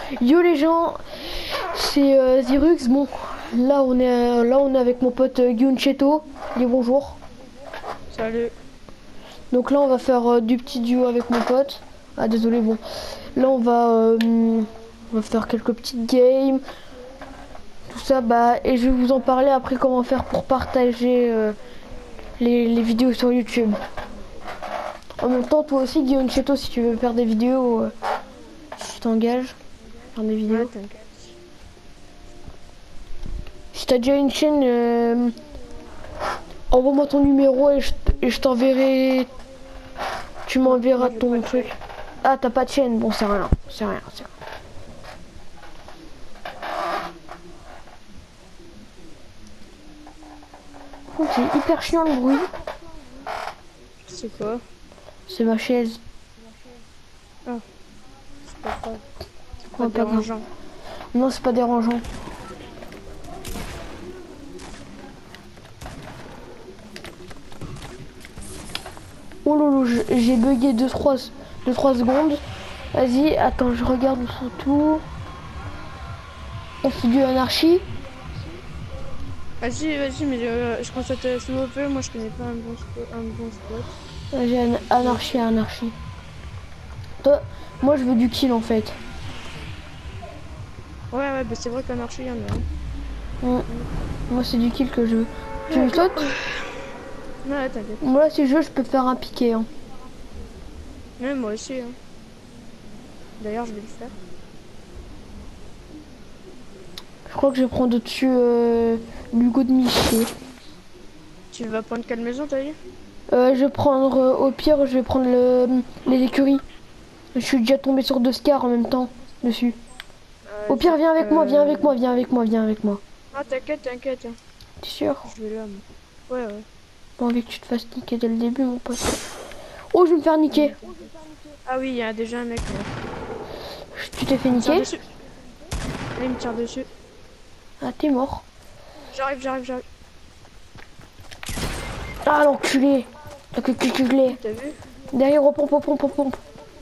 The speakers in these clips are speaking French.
Yo les gens, c'est Zirux. Bon, là on est avec mon pote Gyuncheto. Dis bonjour. Salut. Donc là on va faire du petit duo avec mon pote. Ah désolé, bon. Là on va faire quelques petites games. Tout ça, bah, et je vais vous en parler après comment faire pour partager les vidéos sur YouTube. En même temps, toi aussi Gyuncheto, si tu veux faire des vidéos, je t'engage. Faire des vidéos. Ouais, t'inquiète. Si t'as déjà une chaîne, envoie-moi ton numéro et je t'enverrai. Tu m'enverras Moi, j'ai ton pas de truc. Ah, t'as pas de chaîne? Bon, c'est rien. C'est rien, c'est rien. Oh, c'est hyper chiant le bruit. C'est quoi? C'est ma chaise. Ah, c'est pas grave. C'est Oh, pas pas grave. dérangeant. Non, c'est pas dérangeant. Oh lolo, j'ai bugué 2-3 secondes. Vas-y, attends, je regarde où sont tout. On fait du anarchie. Vas-y, vas-y, mais je pense que t'as s'il vous plaît. Moi, je connais pas un bon spot. J'ai anarchie, anarchie. Toi, moi je veux du kill en fait. Ouais, bah c'est vrai qu'anarchie, il y en a. Moi c'est du kill que je veux. Tu me sautes? Ouais, t'inquiète. Moi là si je veux je peux faire un piqué. Hein. Ouais, moi aussi. Hein. D'ailleurs, je vais le faire. Je crois que je vais prendre au-dessus Lugo de Miché. Tu vas prendre quelle maison, t'as dit? Je vais prendre au pire je vais prendre les écuries. Je suis déjà tombé sur 2 scars en même temps dessus. Au pire viens avec moi, viens avec moi, viens avec moi, viens avec moi. Ah, t'inquiète, t'inquiète. T'es sûr? Je vais là, moi. Ouais. Pas envie que tu te fasses niquer dès le début mon pote. Oh je vais me faire niquer. Ah oui, il y a déjà un mec là. Tu t'es fait Il me tire niquer? dessus. Là, il me tire dessus. Ah t'es mort. J'arrive. Ah l'enculé. T'as que culé. T'as vu? Derrière, oh, pompe.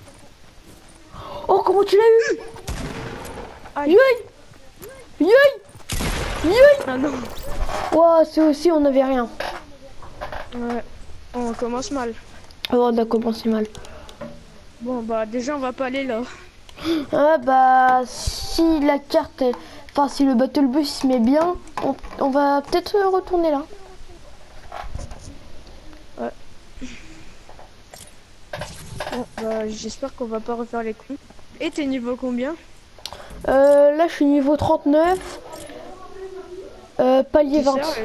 Oh, comment tu l'as eu? Aïe. Yoï. Ah non. Ouah, c'est aussi, on n'avait rien. Ouais. On commence mal. Oh, on a commencé mal. Bon, bah déjà, on va pas aller là. Ah, bah, si la carte, enfin, si le Battle Bus se met bien, on va peut-être retourner là. Ouais. Bon, bah, j'espère qu'on va pas refaire les coups. Et t'es niveau combien? Là, je suis niveau 39. Palier T'es 20. sérieux?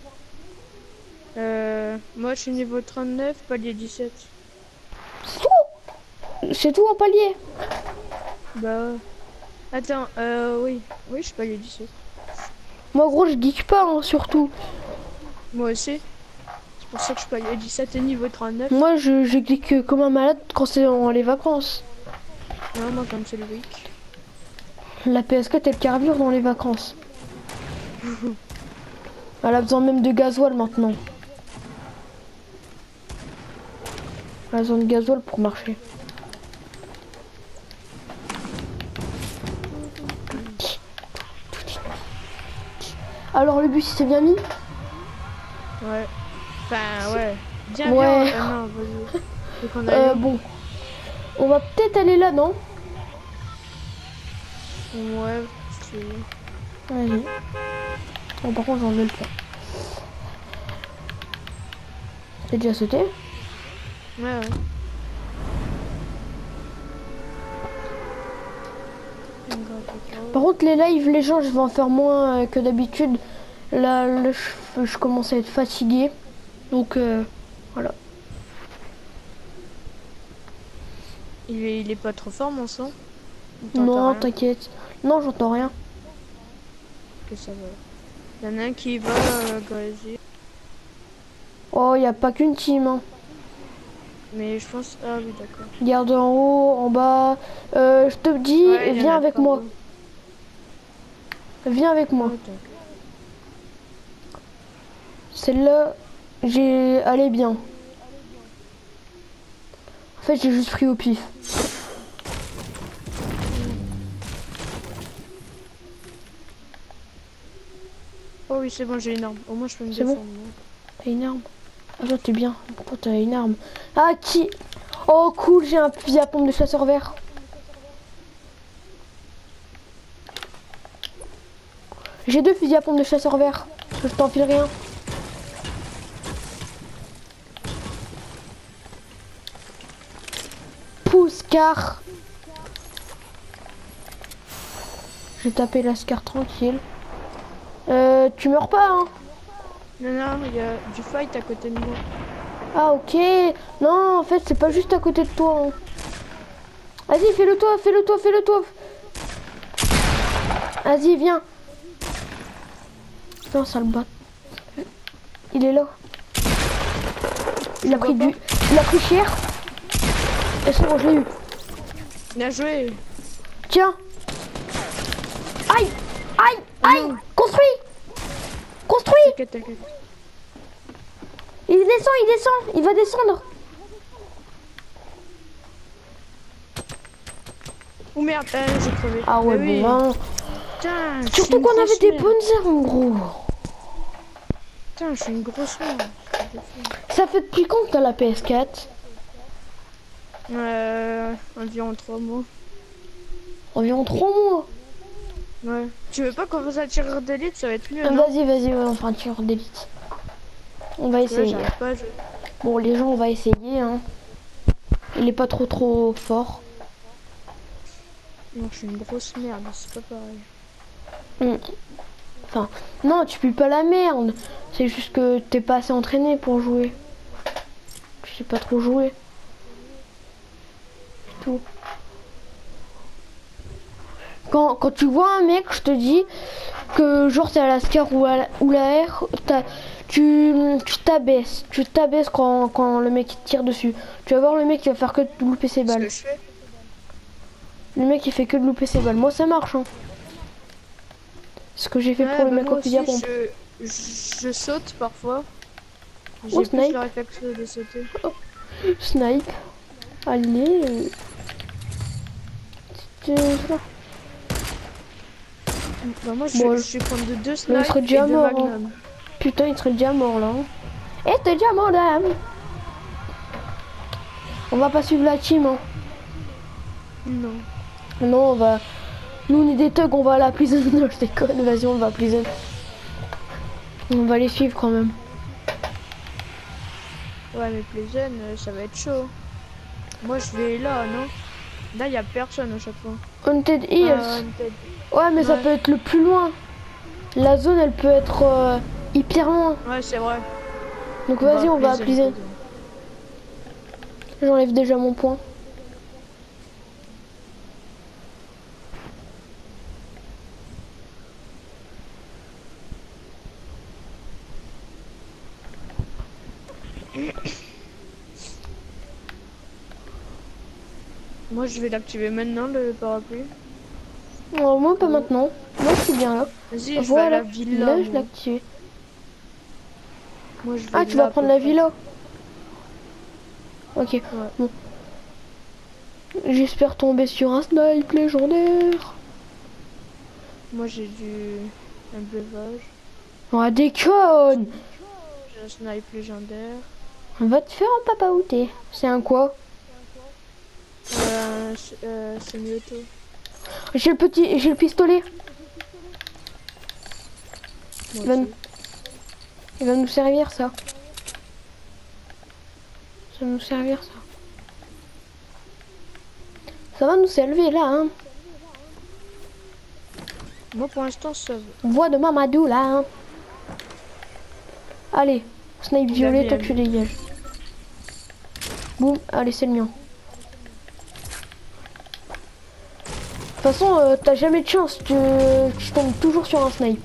Moi, je suis niveau 39, palier 17. C'est tout? C'est tout en palier? Bah, attends, oui, je suis palier 17. Moi, gros, je geek pas, hein, surtout. Moi aussi. C'est pour ça que je suis palier 17 et niveau 39. Moi, je geek comme un malade quand c'est en les vacances. Non, moi, comme c'est le week. La PS4, elle carbure dans les vacances. Elle a besoin même de gasoil maintenant. Elle a besoin de gasoil pour marcher. Alors le bus il s'est bien mis? Ouais. Enfin, ouais. Bien, Ouais. bien. Non, vas-y. Faut qu'on aille où? Bon. On va peut-être aller là, non? Ouais, si tu veux. Vas-y. Bon, par contre, j'en ai le point. T'as déjà sauté? Ouais. Par contre, les lives, les gens, je vais en faire moins que d'habitude. Là je commence à être fatigué. Donc, voilà. Il est pas trop fort, mon son? On t'entend Non, rien? t'inquiète. Non, j'entends rien. Que ça va. Il y en a un qui va gazer. Oh, y a pas qu'une team. Hein. Mais je pense... Ah oui, d'accord. Regarde en haut, en bas. Je te dis, Ouais, il y en viens a avec pas moi. beaucoup. Viens avec moi. Ouais, t'inquiète. Celle-là, elle est bien. En fait, j'ai juste pris au pif. Oh oui, c'est bon, j'ai une arme. Au moins, je peux me C'est défendre. bon. Bon. T'as une arme? Ah toi t'es bien. Pourquoi t'as une arme? Ah qui? Oh cool, j'ai un fusil à pompe de chasseur vert. J'ai 2 fusils à pompe de chasseur vert. Je t'enfile rien. Pousse car. J'ai tapé la scar tranquille. Tu meurs pas hein? Non, non, il y a du fight à côté de moi. Ah ok. Non en fait c'est pas juste à côté de toi. Hein. Vas-y fais-le toi, fais-le toi, fais-le toi. Vas-y viens. Non ça le bat. Il est là. Il a pris du. Il a pris cher. Et c'est bon je l'ai eu. Bien joué. Tiens. Aïe. Aïe. Aïe. Non. Construis. Construis. T'inquiète, t'inquiète. Il descend, il descend. Il va descendre. Oh merde, j'ai crevé. Ah ouais Mais oui. bon hein. Putain, je suis Surtout une qu'on avait grosse des merde. bonnes armes gros. Putain, je suis une grosse merde. Ça fait depuis quand que t'as la PS4? Environ 3 mois. Environ 3 mois. Ouais. Tu veux pas qu'on fasse un tireur d'élite, ça va être mieux, non? Vas-y, vas-y, ouais, on fera un tireur d'élite. On va Ouais, essayer. j'arrive pas à jouer. Bon, les gens, on va essayer. Hein. Il est pas trop fort. Non, je suis une grosse merde, c'est pas pareil. Enfin, non, tu pues pas la merde. C'est juste que t'es pas assez entraîné pour jouer. Tu sais pas trop jouer. C'est tout. Quand tu vois un mec, je te dis que genre t'es à la SCAR ou la R, tu t'abaisses. Tu t'abaisses quand le mec il te tire dessus. Tu vas voir le mec qui va faire que de louper ses C'est ce balles. que je fais. Le mec il fait que de louper ses balles. Moi ça marche. Hein. Ce que j'ai fait Ouais, pour le bah mec moi au fusil à aussi, pompe. je saute parfois. J'ai Oh, plus snipe. le réflexe de sauter. Snipe. Allez. Voilà. Bah moi, Bon, je suis prendre de 2 mais il snipes serait et déjà 2 mort. Hein. magnums. Putain, il serait déjà mort là. Hein. Eh, t'es déjà mort là. Hein. On va pas suivre la team. Hein. Non. Non, on va. Nous, on est des thugs, on va à la prison. Non, je déconne, vas-y, on va à la prison. On va les suivre quand même. Ouais, mais plus jeune, ça va être chaud. Moi, je vais là, non? Là, il y a personne à chaque fois. Haunted Hills. Haunted. Ouais, mais ça Ouais. peut être le plus loin. La zone, elle peut être hyper loin. Ouais, c'est vrai. Donc vas-y, on va à prison. Prison. J'enlève déjà mon point. Moi, je vais l'activer maintenant, le parapluie. Oh, moi, pas maintenant. Moi, je suis bien là. Vas-y, je vais à Voilà. la villa. Là, je l'ai moi. activé. Moi, je vais Ah, tu là, vas à prendre peu la près. villa. Ok. Ouais. Bon. J'espère tomber sur un snipe légendaire. Moi, j'ai un breuvage. Oh, déconne. J'ai un snipe légendaire. On va te faire un papa outé. C'est un quoi? C'est Myoto. J'ai le pistolet. Moi Il va, aussi. il va nous servir ça. Ça va nous servir ça. Ça va nous servir là, hein. Moi, pour l'instant, ça va. Voix de Mamadou là, hein. Allez, snipe violet, toi tu dégages. Boum, allez, c'est le mien. De toute façon, t'as jamais de chance, tu tombes toujours sur un snipe.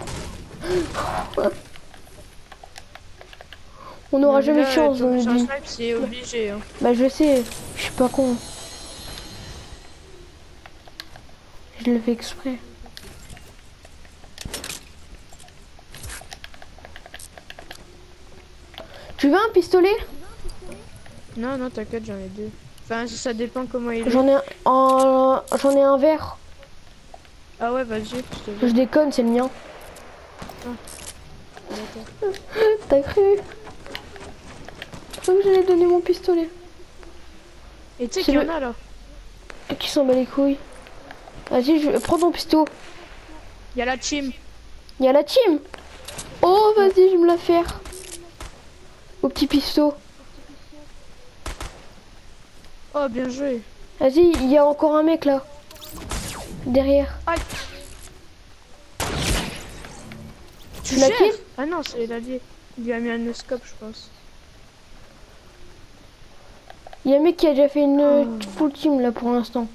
On n'aura jamais de chance dans le Sur un vie. snipe, c'est obligé. Hein. Bah je sais, je suis pas con. Je le fais exprès. Tu veux un pistolet? Non, non, t'inquiète, j'en ai 2. Enfin, ça dépend comment il est. J'en ai un vert. Ah ouais, vas-y, je te Je déconne, c'est le mien. Ah. bâtard. T'as cru? Donc j'allais donner mon pistolet. Et tu sais C'est qu'il y le- en a là. Qui s'en bat les couilles? Vas-y, prends ton pistolet. Il y a la team. Il y a la team. Oh, vas-y, je vais me la faire. Au petit pistolet. Oh, bien joué. Vas-y, il y a encore un mec là. Derrière. Aïe. Tu l'as kill? Ah non, c'est l'allié. Il lui a mis un scope, je pense. Il y a un mec qui a déjà fait une full team là pour l'instant.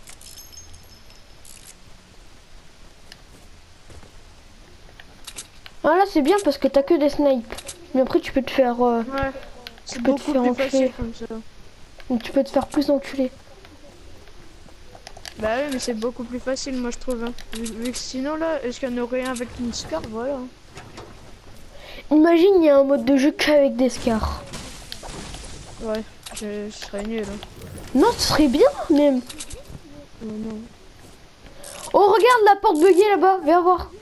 Ah là c'est bien parce que t'as que des snipes. Mais après tu peux te faire... Ouais. C'est peux te beaucoup faire plus enculer. facile comme ça. Tu peux te faire plus enculer. Bah oui, mais c'est beaucoup plus facile, moi je trouve. Hein. Vu que sinon là, est-ce qu'il y en aurait un avec une scar? Voilà. Imagine il y a un mode de jeu qu'avec des scars. Ouais, je serais nul. Hein. Non, ce serait bien même. Oh, non. Oh regarde la porte buggée là-bas, viens voir.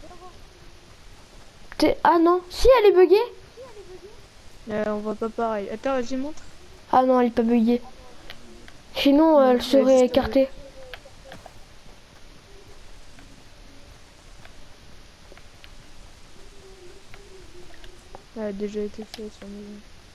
Ah non, si elle est buggée. On voit pas pareil. Attends, vas-y, montre. Ah non, elle est pas buggée. Sinon elle serait écartée. Elle a déjà été fait sur maison.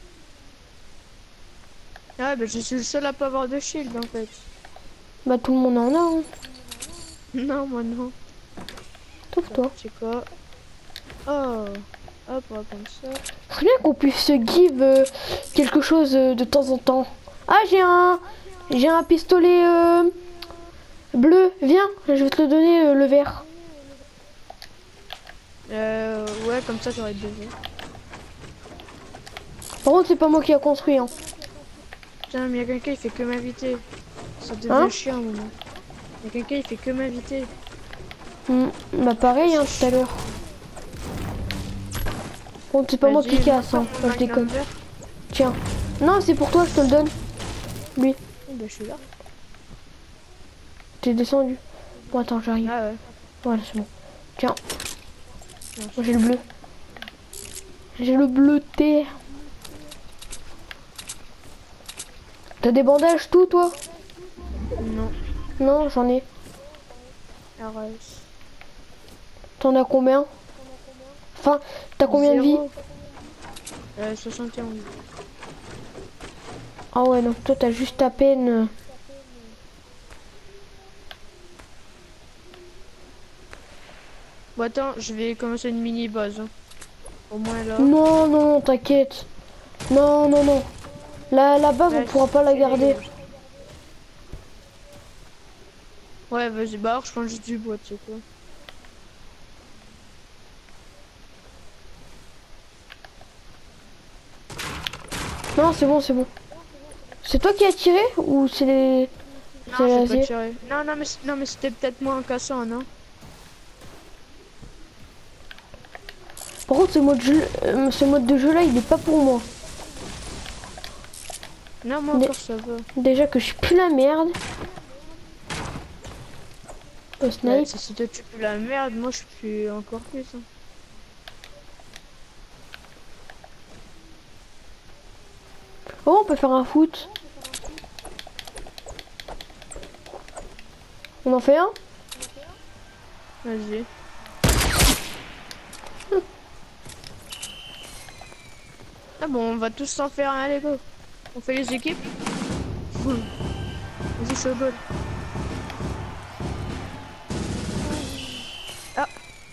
Ah bah je suis le seul à pas avoir de shield en fait. Bah tout le monde en a. Hein. Non, moi non. Sauf toi. C'est quoi? Oh, hop, on va comme ça. C'est bien qu'on puisse se give quelque chose de temps en temps. Ah j'ai un pistolet bleu. Viens, je vais te le donner le vert. Ouais, comme ça j'aurais deux. Par contre c'est pas moi qui a construit. Hein. Putain, mais y a quelqu'un il fait que m'inviter. Ça devient Hein chiant maintenant. Y a quelqu'un il fait que m'inviter. Bah pareil hein, tout à l'heure. Bon c'est pas moi qui casse. Hein. Moi, je déconne. Tiens. Non c'est pour toi, je te le donne. Lui. Bah je suis là. T'es descendu. Bon attends j'arrive. Ah ouais. Voilà c'est bon. Tiens. Moi j'ai le bleu. J'ai le bleuté. T'as des bandages tout toi? Non. Non j'en ai. Arrête. T'en as combien? Enfin, t'as combien de vie? 71. Ah ouais donc toi t'as juste à peine... Bon attends, je vais commencer une mini base. Hein. Au moins là. Non, non, t'inquiète. Non, non, non. La base, on Ouais, pourra pas la c'est garder. dégueulasse. Ouais, vas-y, bah alors je prends juste du bois, tu sais quoi. Non, c'est bon, c'est bon. C'est toi qui as tiré ou c'est les... Non, c'est j'ai l'asier? pas tiré. Non, mais c'était peut-être moi en cassant, non? Par contre, ce mode de jeu là, il est pas pour moi. Non, moi encore ça va. Déjà que je suis plus la merde. Au Ouais, snipe. si toi tu peux la merde, moi je suis encore plus. Hein. Oh, on peut faire un foot. On en fait un? Vas-y. Ah bon, on va tous s'en faire un, allez go. On fait les équipes. Vas-y, chaud goal. Ah.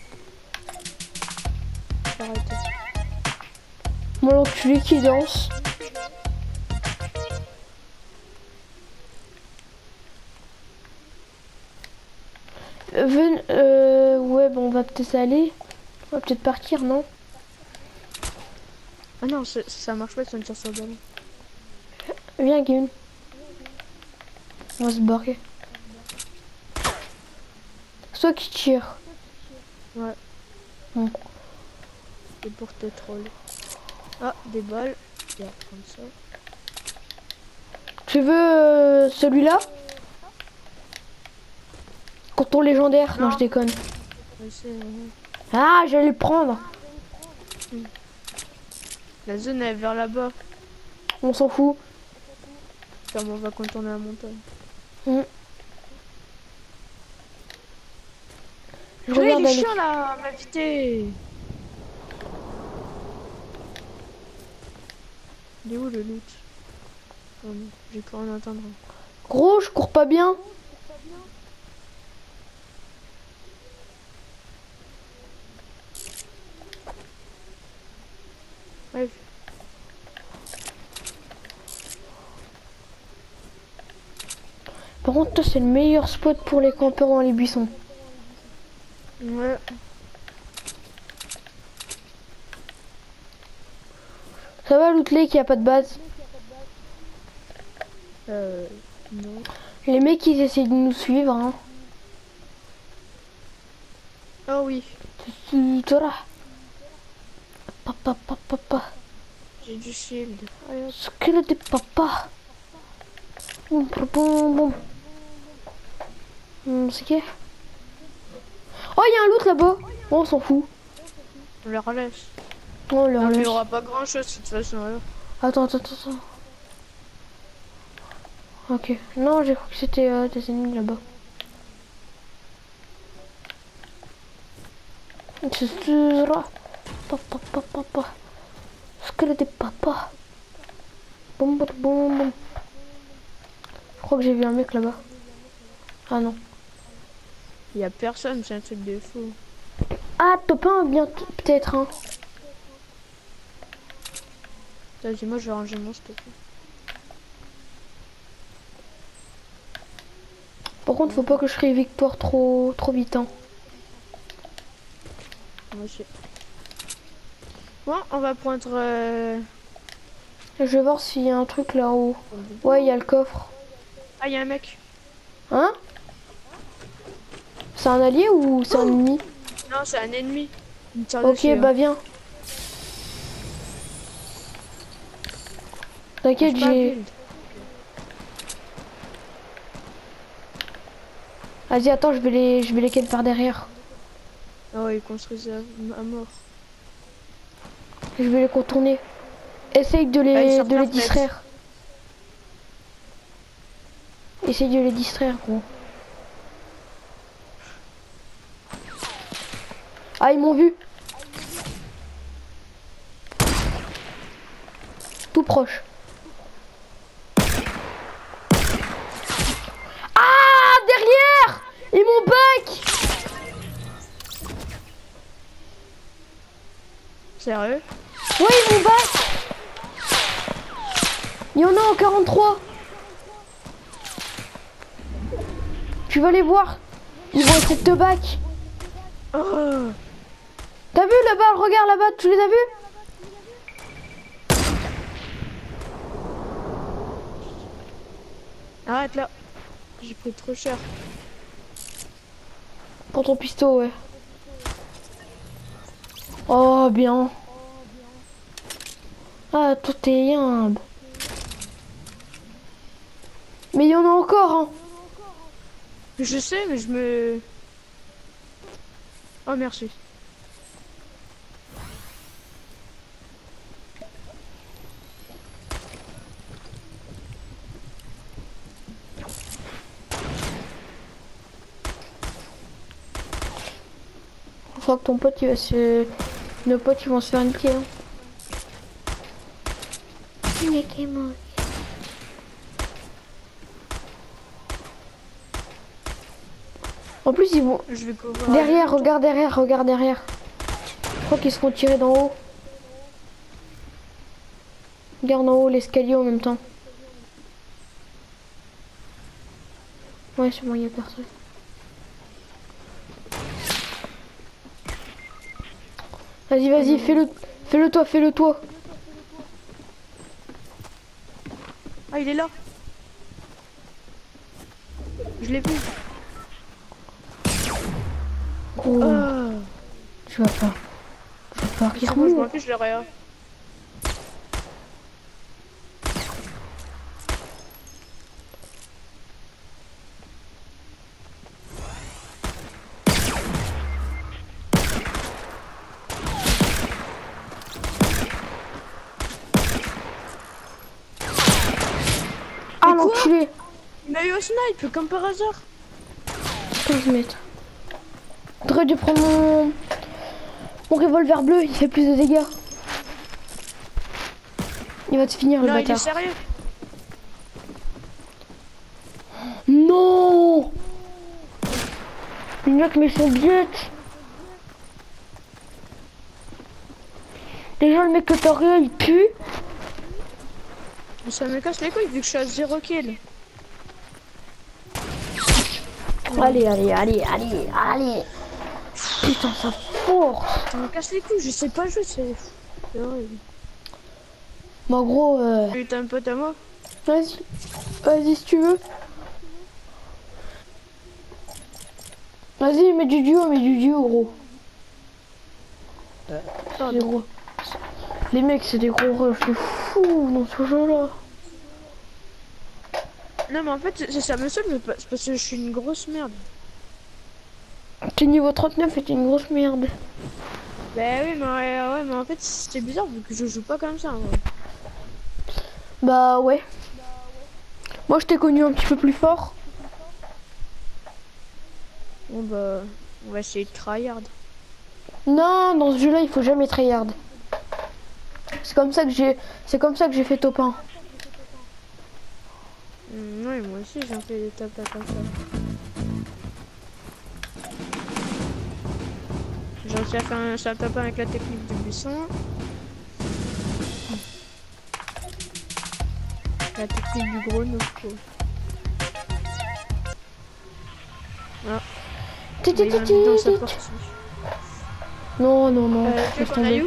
Arrête. Moi l'enculé qui danse. Ouais, bon, on va peut-être aller. On va peut-être partir, non? Ah non, ça marche pas si on tire sur le ballon. Viens, Game. On va se barrer. Soit qui tire. Ouais. Bon. C'est pour te troll. Ah, des balles. Tiens, comme ça. Tu veux celui-là? Courton légendaire. Non, Non. je déconne. Ouais, Ah, j'allais le prendre. aussi. La zone elle est vers là-bas. On s'en fout. Comme on va contourner la montagne. Je Purée, regarde il est avec... chiant là, m'inviter. Il est où le loot? Oh non, j'ai pu en entendre. Gros, je cours pas bien. Ouais. Par contre, toi, c'est le meilleur spot pour les campeurs dans les buissons. Ouais. Ça va, Lootley, qui a pas de base? Non. Les mecs, ils essayent de nous suivre, hein. Oh oui. Voilà. Papa, papa, papa. J'ai du shield. Ouais, hop. Ce que de papa. Boum, boum, boum. C'est qui? Oh, il y a un loot là-bas. Oh, on s'en fout. On les relâche. On le Non, mais il relâche. n'y aura pas grand chose de toute façon. Alors. Attends. Ok. Non, j'ai cru que c'était des ennemis là-bas. C'est là. Papa, papa, papa. Ce que de papa. Boum, boum, boum, boum. Je crois que j'ai vu un mec là-bas. Ah non. Il n'y a personne, c'est un truc de fou. Ah, top 1 bien peut-être, hein. Vas-y, moi je vais ranger mon stock. Par contre, faut pas que je serai victoire trop vite, hein. Moi aussi. Bon, on va prendre... Je vais voir s'il y a un truc là-haut. Ouais, il y a le coffre. Ah, il y a un mec. Hein? C'est un allié ou c'est un ennemi? Non, c'est un ennemi. Il me tire Ok, dessus, bah hein. viens. T'inquiète, J'ai pas j'ai... build. Vas-y, attends, je vais les ken par derrière. Oh, il construisent à mort. Je vais les contourner. Essaye de Ah, ils les, sortent de les leur tête. distraire. Essaye de les distraire, gros. Ah, ils m'ont vu. Tout proche. Ah, derrière! Ils m'ont back! Sérieux? Ouais, ils m'ont back! Il y en a en 43. Tu vas les voir. Ils vont essayer de te back. Oh. T'as vu là-bas? Regarde là-bas, tu les as vus? Arrête là. J'ai pris trop cher. Pour ton pistolet, ouais. Oh, bien. Ah, tout est yimbe. Mais il y en a encore, hein. Je sais, mais je me... Oh, merci. Je crois que ton pote, il va se... Nos potes, ils vont se faire niquer, hein. Niquez-moi. En plus, ils vont... Je vais couvrir. Derrière, regarde derrière, regarde derrière. Je crois qu'ils se font tirer d'en haut. Regarde en haut l'escalier en même temps. Ouais, c'est bon, il n'y a personne. Vas-y, fais-le toi. Ah, il est là. Je l'ai vu. Oh, Oh. tu vas pas. C'est bon, je m'en fiche, je l'ai rien. l'enculé. Il m'a eu au snipe, comme par hasard. 15 mètres. J'aurais dû prendre mon revolver bleu, il fait plus de dégâts. Il va te finir le Non, il est bâtard. sérieux. Non. Le mec met son biette. Déjà le mec que t'as rien, il pue. Mais ça me casse les couilles vu que je suis à 0 kill. Allez, allez, allez, allez, allez. Putain, ça force. Ça me casse les couilles, je sais pas jouer, c'est horrible. Bah gros, T'as un pote à moi? vas-y. Vas-y si tu veux. Vas-y, mets du duo, gros. C'est gros. Les mecs, c'est des gros rushs de fou dans ce jeu-là. Non mais en fait, ça me saoule, c'est parce que je suis une grosse merde. T'es niveau 39 et t'es une grosse merde. Bah oui, ouais, mais en fait, c'est bizarre vu que je joue pas comme ça. Ouais. Bah ouais. Moi, je t'ai connu un petit peu plus fort. Bon bah, on va essayer de tryhard. Non, dans ce jeu-là, il faut jamais tryhard. C'est comme ça que j'ai fait top 1. Oui, moi aussi j'en fais des top là comme ça. J'ai réussi à faire un top 1 avec la technique du buisson. La technique du gros Noko. Ah. Il y a un vide dans sa partie. Non, non, non. Tu veux qu'on aille où?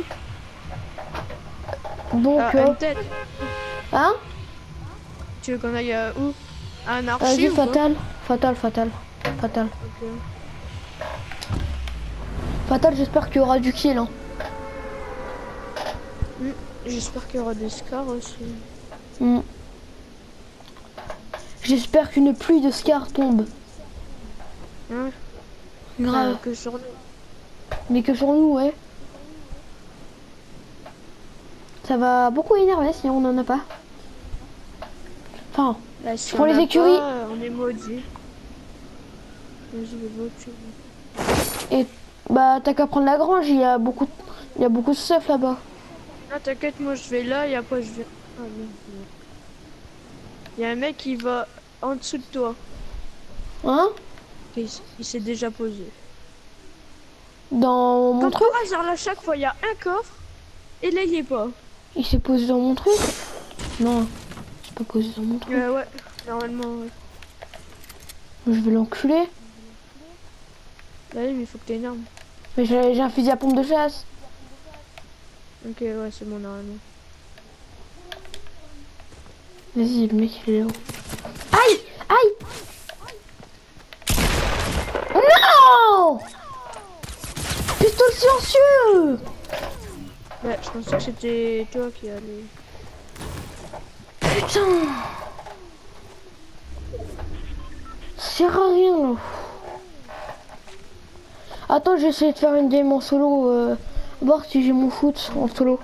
Donc, Undead. hein? Tu veux qu'on aille où? À un archi Vas-y, ou fatal. Fatal. Ok. Fatal, j'espère qu'il y aura du kill. Hein. J'espère qu'il y aura des scars aussi. J'espère qu'une pluie de scars tombe. Hein? Grave. Que sur nous. Mais que sur nous, ouais. Ça va beaucoup énerver si on en a pas. Enfin, Là, si pour on les a écuries. pas, on est maudit. Vas-y, le voiture. Et bah t'as qu'à prendre la grange, il y a beaucoup de stuff là-bas. Ah t'inquiète, moi je vais là et après je vais. Ah non. Il y a un mec qui va en dessous de toi. Hein? Il s'est déjà posé. Dans mon Comme truc? par hasard, là, chaque fois il y a un coffre et là il est pas. Il s'est posé dans mon truc? Non, il s'est pas posé dans mon truc. Ouais, normalement, ouais. Je vais l'enculer. Bah oui, mais il faut que t'aies une arme. Mais j'ai un fusil à pompe de chasse. Ok, ouais, c'est bon, normalement. Vas-y, le mec il est là-haut. Aïe! Aïe! Non! Pistolet silencieux! Ouais, je pensais que c'était toi qui allais. Putain! Ça sert à rien là. Attends, j'ai essayé de faire une game en solo. Voir si j'ai mon foot en solo.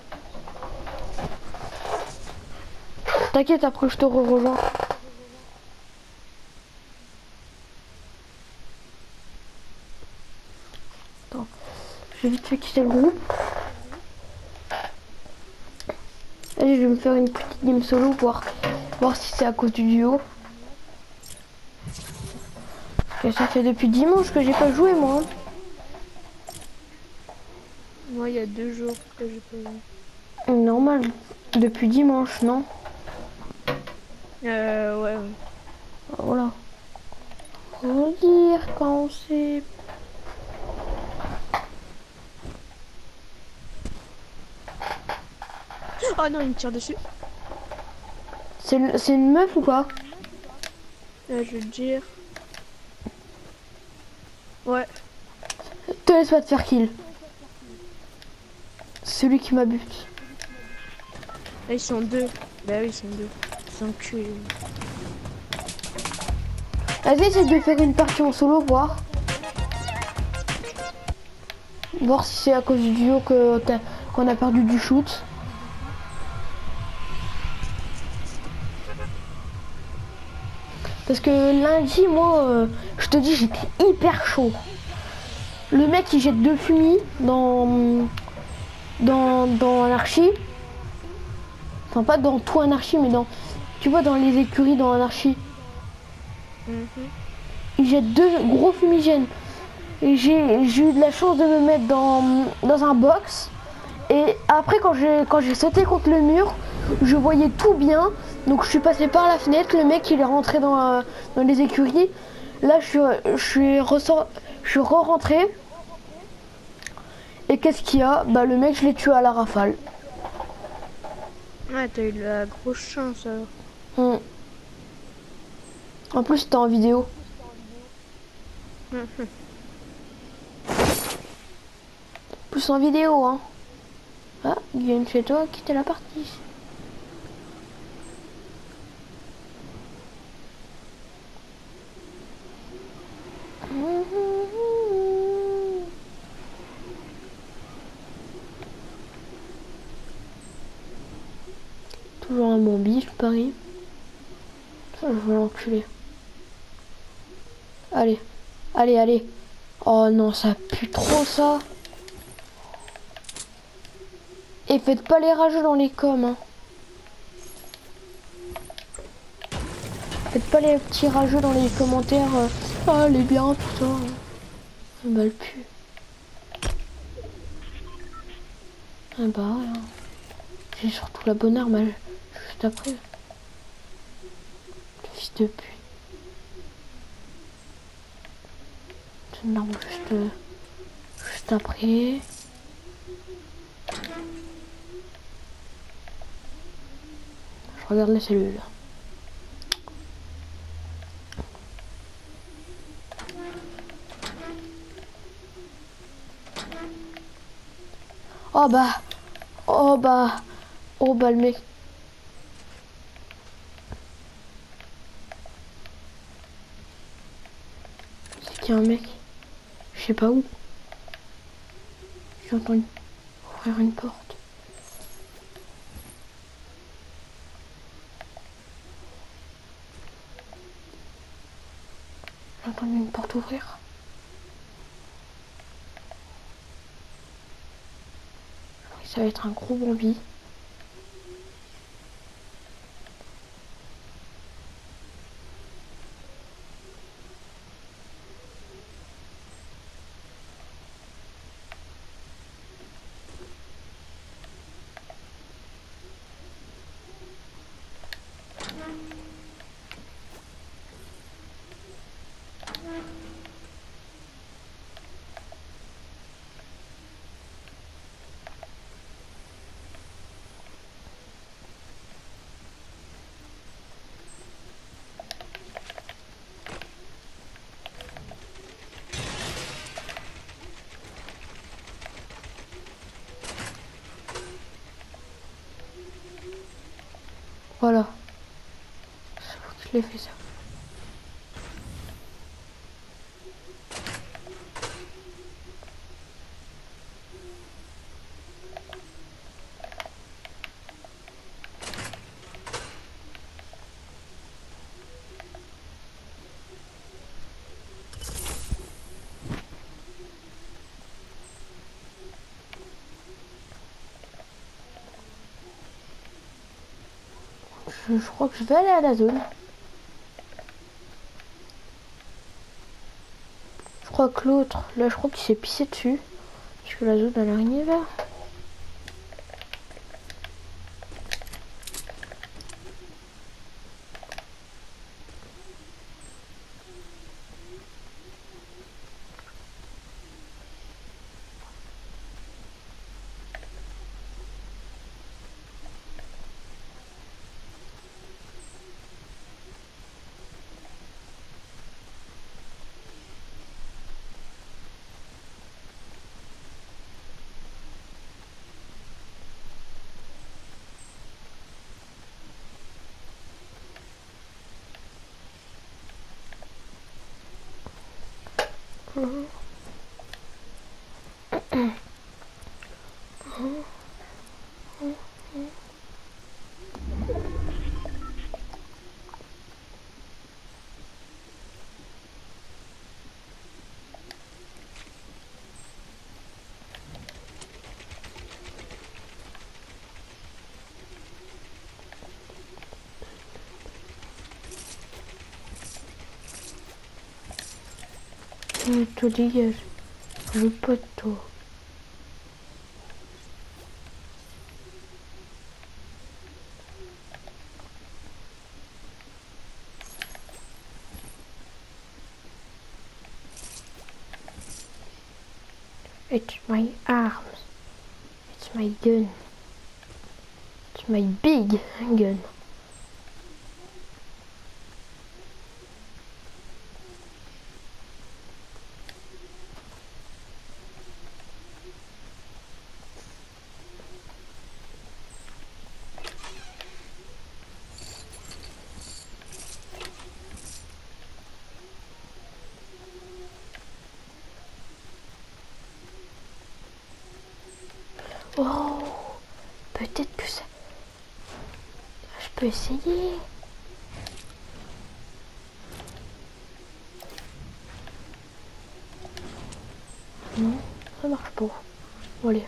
T'inquiète, après je te rejoins. Attends, je vais vite fait quitter le groupe. Allez, je vais me faire une petite game solo, voir si c'est à cause du duo. Et ça fait depuis dimanche que j'ai pas joué moi. Hein. Moi, il y a 2 jours que j'ai pas vu. Normal, depuis dimanche, non? Ouais. Voilà. Faut dire quand c'est... Oh non, il me tire dessus. C'est une meuf ou quoi? Je veux te dire. Ouais. Te laisse pas te faire kill. Celui qui m'abute. Là, ils sont 2. Bah oui, ils sont 2. Ils sont enculés. Vas-y, essaye de faire une partie en solo, voir. Voir si c'est à cause du duo qu'on a perdu du shoot. Parce que lundi, moi, je te dis, j'étais hyper chaud. Le mec, il jette 2 fumis dans Anarchy. Enfin, pas dans tout Anarchy, mais dans... Tu vois, dans les écuries, dans Anarchy. Il jette 2 gros fumigènes. Et j'ai eu de la chance de me mettre dans un box. Et après, quand j'ai sauté contre le mur, je voyais tout bien. Donc je suis passé par la fenêtre. Le mec, il est rentré dans les écuries. Là, je suis re-rentré. Et qu'est-ce qu'il y a? Bah, le mec, je l'ai tué à la rafale. Ouais, t'as eu de la grosse chance alors. En plus, c'était en vidéo. Plus en vidéo, hein. Ah, il vient chez toi, quitter la partie. Toujours un bon biche, Paris. Ça, je vais l'enculer. Allez, allez, allez. Oh non, ça pue trop ça. Et faites pas les rageux dans les coms, hein. Faites pas les petits rageux dans les commentaires. Ah, elle est bien, tout ça. Ah bah, elle pue. Ah bah, ouais, hein. J'ai surtout la bonne arme juste après. Le fils de pute. C'est une arme juste après. Je regarde les cellules. Oh bah, oh bah, oh bah le mec. C'est qu'il y a un mec. Je sais pas où. J'ai entendu ouvrir une porte. J'ai entendu une porte ouvrir. Ça va être un gros Bambi. Voilà. C'est pour que je l'ai fait ça. Je crois que je vais aller à la zone. Je crois que l'autre, là je crois qu'il s'est pissé dessus. Parce que la zone elle arrive là. Mais toi dégage. Je veux pas de toi. It's my arms. It's my gun. It's my big gun. Oh, peut-être que ça... Je peux essayer. Non, ça marche pas. Bon, allez.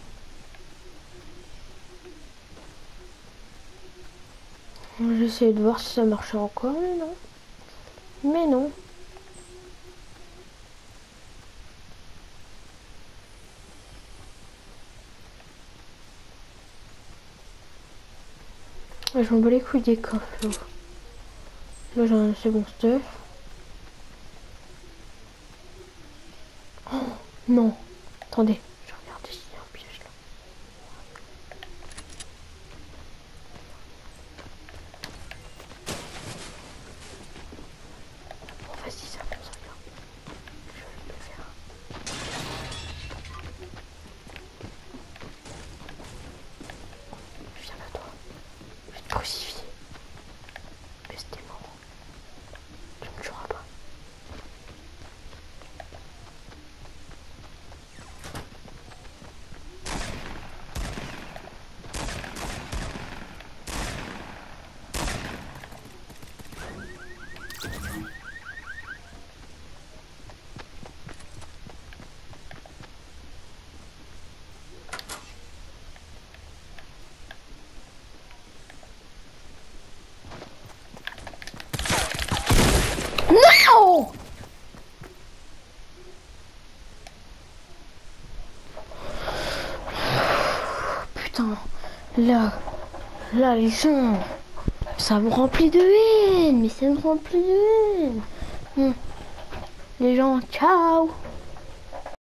J'essaie de voir si ça marche encore, mais non. Mais non. Je m'en bats les couilles des coffres, là. Là, j'ai un second stuff. Oh, non. Attendez, je regarde s'il y a un piège, là. Bon, vas-y, ça avance rien. Je vais le faire. Viens là, toi. Je vais te crucifier. Baisse tes morts. Tu me tueras pas. Non! Putain, là les gens, ça me remplit de haine, mais ça me remplit de haine. Les gens, ciao.